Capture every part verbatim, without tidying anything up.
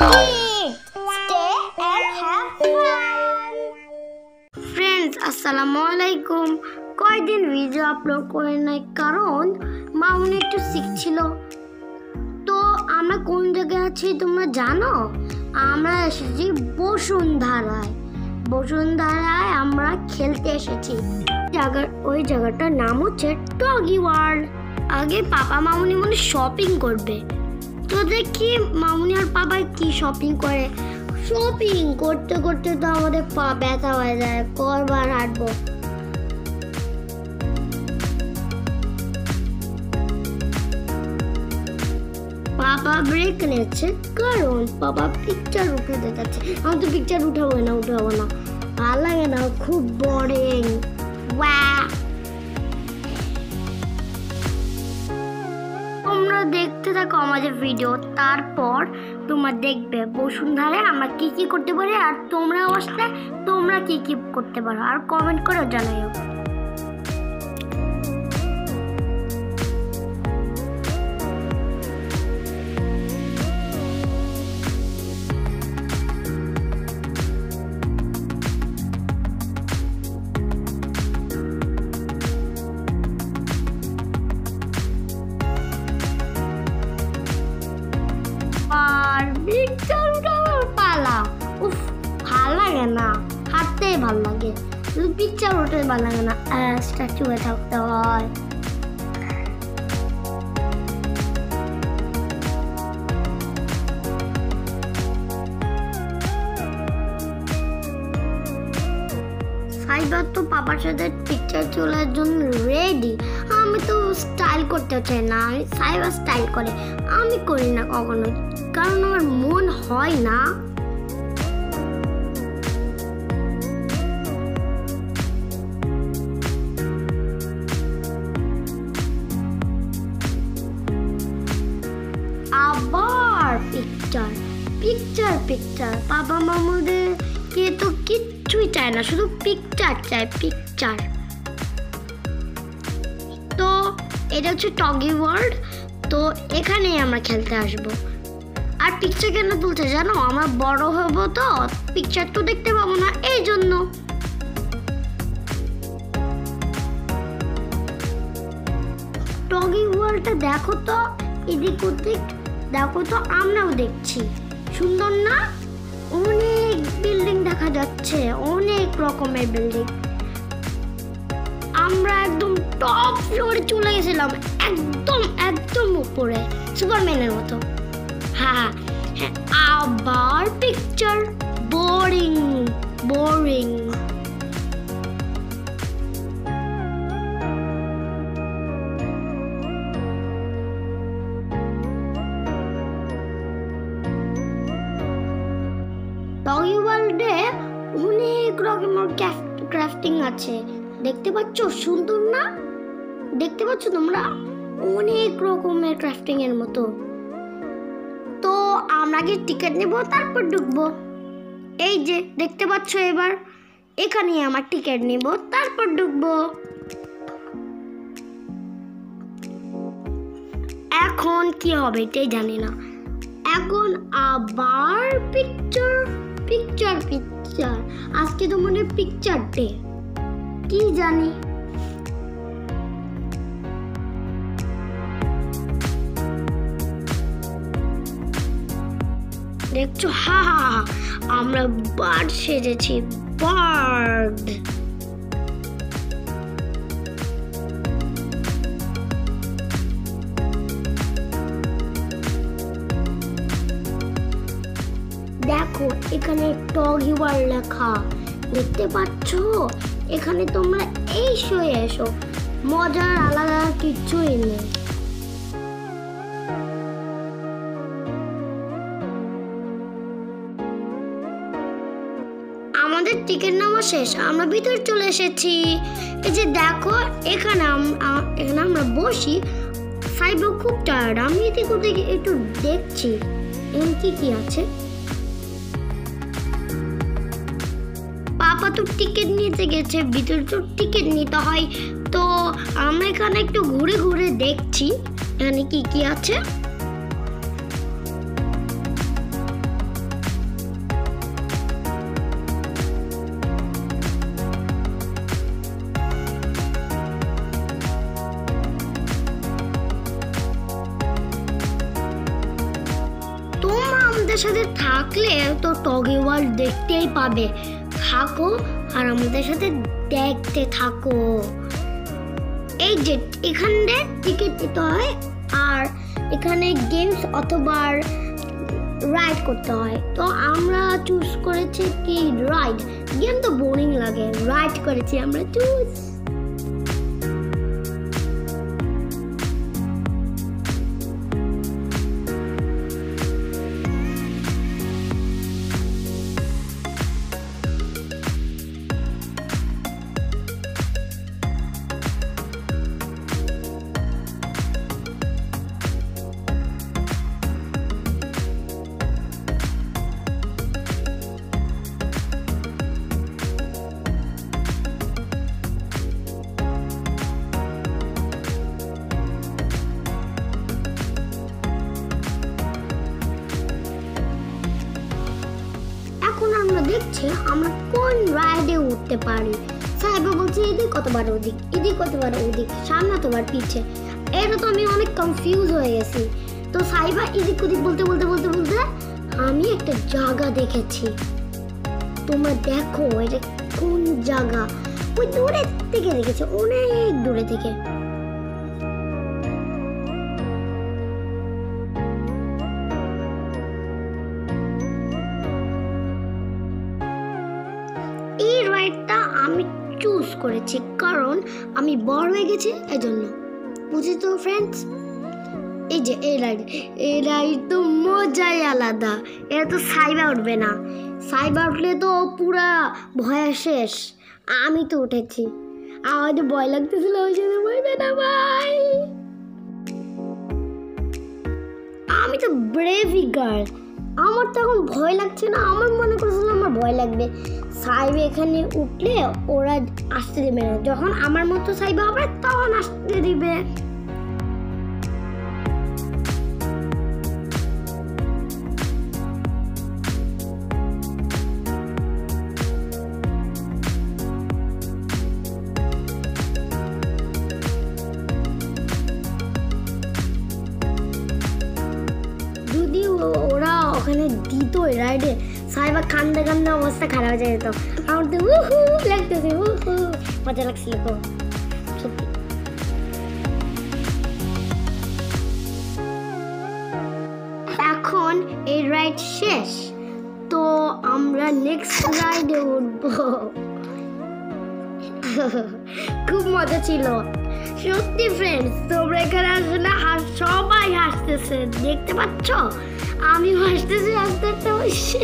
Eat, stay and have fun. Friends, আসসালামু আলাইকুম। কয়দিন ভিডিও আপলোড করে নাই কারণ মামুনি একটু সিক ছিল। তো আমরা কোন জায়গায় আছি তোমরা জানো? আমরা এসেছি বসুন্ধরায়। বসুন্ধরায় আমরা খেলতে এসেছি। জায়গার ওই জায়গাটার নাম হচ্ছে টগি ওয়ার্ল্ড। আগে পাপা মামুনি মনে শপিং করবে, তো দেখি মামুনি আর পাপা কি শপিং করে। শপিং করতে করতে তো আমাদের পা ব্যথা হয়ে যায়, কয়বার হাঁটবো। পাপা ব্রেক নিচ্ছে কারণ পাপা পিকচার উঠে দেখাচ্ছে। আমি তো পিকচার উঠাবো না উঠাবো না ভালো লাগে না, খুব বোরিং। তোমরা দেখতে থাকো আমাদের ভিডিও, তারপর তোমরা দেখবে বসুন্ধরায় আমরা কি কি করতে পারি আর তোমরাও আসলে তোমরা কি কি করতে পারো আর কমেন্ট করে জানাইও। আর পিকচার উঠানোর পালা, উফ ভাল লাগে না, হাঁটতেই ভাল লাগে, শুধু পিকচার উঠে ভাল লাগে না, স্ট্যাচু হয়ে থাকতে হয়। সাইবার তো পাপার সাথে পিকচার তোলার জন্য রেডি। আমি তো স্টাইল করতে চাই না, আমি সাইবার স্টাইল করে, আমি করি না কখনো, কারণ আমার মন হয় না। আবার পিকচার পিকচার পিকচার বাবা মামুদেরকে তো কিচ্ছুই চায় না, শুধু পিকচার চায়, পিকচার। তো এটা হচ্ছে টগি ওয়ার্ল্ড, তো এখানেই আমরা খেলতে আসবো। আর পিকচার কেন তুলতে জানো? আমরা বড় হবো তো পিকচার তো দেখতে পাবো না, এই জন্য। টগি ওয়ার্ল্ডটা দেখো তো, এদিক ওদিক দেখো তো, আমরাও দেখছি, সুন্দর না? অনেক বিল্ডিং দেখা যাচ্ছে, অনেক রকমের বিল্ডিং। আমরা একদম টপ ফ্লোরে চলে গেছিলাম, একদম একদম উপরে, সুপারম্যানের মতো। হ্যাঁ হ্যাঁ, আবার পিকচার, বোরিং বোরিং। টগি ওয়ার্ল্ডে অনেক রকমের ক্রাফটিং আছে, দেখতে পাচ্ছ? সুন্দর না? দেখতে পাচ্ছ তোমরা? অনেক রকমের ক্রাফটিং এর মতো। তো আমরা কি টিকিট নেব তারপর ঢুকবো? এই যে দেখতে পাচ্ছ, এবার এখানে আমার টিকিট নেব তারপর ঢুকবো। এখন কি হবে এটাই জানি না। এখন আবার পিকচার পিকচার পিকচার। আজকে তো মনে হয় পিকচার ডে, কি জানি। দেখছো? হা হা হা, আমরা বার্ড সেজেছি, বার্ড। দেখো এখানে টগি ওয়ার্ল্ড লেখা, দেখতে পাচ্ছ? এখানে তোমরা এই শোয়ে এসো, মজার আলাদা কিছুই নেই। আমাদের টিকিট নেওয়া শেষ, আমরা ভিতরে চলে এসেছি। এই যে দেখো এখানে এখানে আমরা বসি। সাইবার খুব টায়ার্ড, আমি এদিক ওদিকে একটু দেখছি এখানে কি কি আছে। পাপা তো টিকিট নিতে গেছে, ভিতরে তো টিকিট নিতে হয়, তো আমরা এখানে একটু ঘুরে ঘুরে দেখছি এখানে কি কি আছে। আমাদের সাথে থাকলে তো টগি ওয়ার্ল্ড দেখতেই পাবে। থাকো আর আমাদের সাথে দেখতে থাকো। এই যে এখানে টিকিট দিতে হয় আর এখানে গেমস অথবা রাইড করতে হয়। তো আমরা চুজ করেছি কি রাইড। গেম তো বোরিং লাগে, রাইড করেছি আমরা চুজ। দেখছি আমরা কোন রাইডে উঠতে পারি। সাহেবা বলছে এদিক কতবার ওদিক, এদিক কতবার ওদিক, সামনে অতবার পিছে। এটা তো আমি অনেক কনফিউজ হয়ে গেছি। তো সাহেবা এদিক ওদিক বলতে বলতে বলতে বলতে আমি একটা জায়গা দেখেছি। তোমরা দেখো এটা কোন জায়গা। ওই দূরে থেকে দেখেছি, অনেক দূরে থেকে। এই রাইডটা আমি চুজ করেছি কারণ আমি বড় হয়ে গেছি এজন্য। বুঝেছ তো ফ্রেন্ডস? এই যে এই রাইড, এই রাইড তো মজাই আলাদা। এটা তো সাইবা উঠবে না, সাইবা উঠলে তো পুরা ভয় শেষ। আমি তো উঠেছি, আমার তো ভয় লাগতেছিল, ওই জন্য বলবে না ভাই। আমি তো ব্রেভি গার্ল, আমার তো এখন ভয় লাগছে না। আমার মনে করছিল আমার ভয় লাগবে। সাইবা এখানে উঠলে ওরা আসতে দেবে না, যখন আমার মতো সাইবা হবে তখন আসতে দিবে। যদি ওরা ওখানে দিত রাইডে, সাইবা কান্দা কান্দা অবস্থা খারাপ হয়ে যেত। আমার তো উহু লাগতেছে, উহু মজা লাগছিল তো সত্যি। এখন এই রাইড শেষ, তো আমরা নেক্সট রাইডে উঠবো। খুব মজা ছিল সত্যি ফ্রেন্ডস। তোমরা এখানে আসলে সবাই হাসতেছে, দেখতে পাচ্ছ? আমি হাসতেছি হাসতে হাসতে বসে।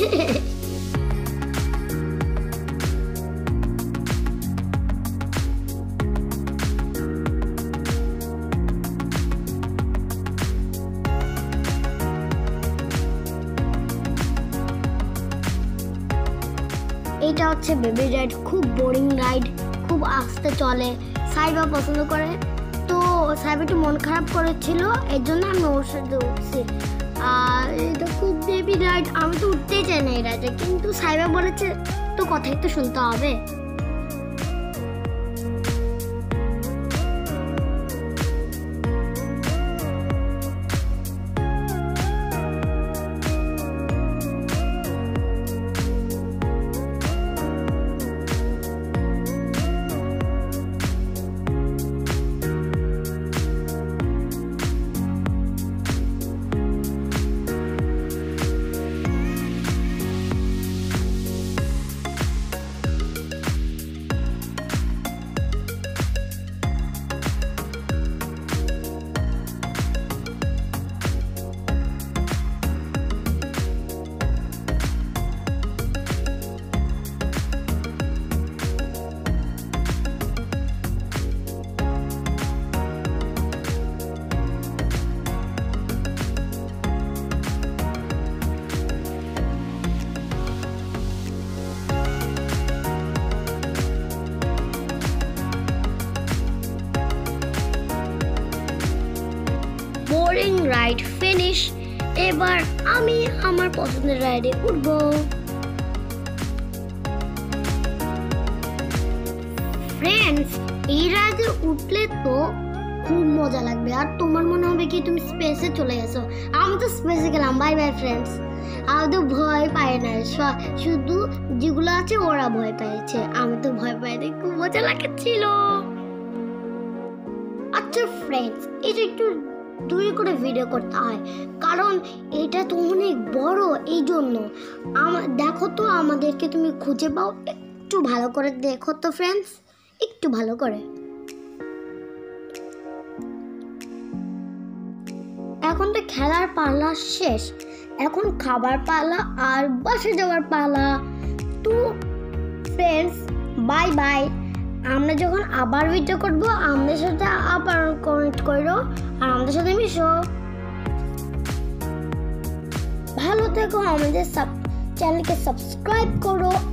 এটা হচ্ছে বেবি রাইড, খুব বোরিং রাইড, খুব আস্তে চলে। সাইবা পছন্দ করে, তো সাইবা একটু মন খারাপ করেছিল, এর জন্য আমি ওর সাথে উঠছি। আর এটা খুব বেবি রাইড, আমি তো উঠতেই চাই না এই রাইডে, কিন্তু সাইবা বলেছে তো কথাই তো শুনতে হবে। Boring ride finish. এবার আমি আমার পছন্দের রাইডে উঠব। ফ্রেন্ডস, এই রাইডে উঠলে তো খুব মজা লাগবে আর তোমার মনে হবে কি তুমি স্পেসে চলে গেছো। আমি তো স্পেসে গেলাম। Bye bye friends. আমি তো ভয় পাই না, শুধু যেগুলো আছে ওরা ভয় পেয়েছে, আমি তো ভয় পাই না। খুব মজা লাগছিল। আচ্ছা ফ্রেন্ডস, এটা একটু দূরে করে ভিডিও করতে হয় কারণ এটা তো অনেক বড়, এই জন্য আমার দেখো তো আমাদেরকে তুমি খুঁজে পাও, একটু ভালো করে দেখো তো ফ্রেন্ডস, একটু ভালো করে। এখন তো খেলার পালা শেষ, এখন খাবার পালা আর বসে যাওয়ার পালা। তো ফ্রেন্ডস বাই বাই। আমরা যখন আবার ভিডিও করবো আমাদের সাথে আবার কমেন্ট করো আর আমাদের সাথে মিশো। ভালো থেকো, আমাদের চ্যানেলকে সাবস্ক্রাইব করো